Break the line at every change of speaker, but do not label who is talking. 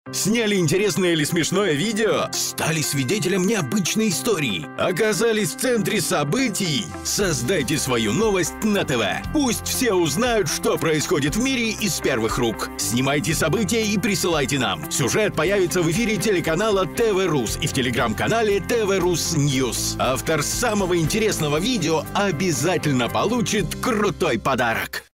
Сняли интересное или смешное видео? Стали свидетелем необычной истории? Оказались в центре событий? Создайте свою новость на ТВ. Пусть все узнают, что происходит в мире из первых рук. Снимайте события и присылайте нам. Сюжет появится в эфире телеканала ТВ-Рус и в телеграм-канале ТВ-Рус Ньюс. Автор самого интересного видео обязательно получит крутой подарок.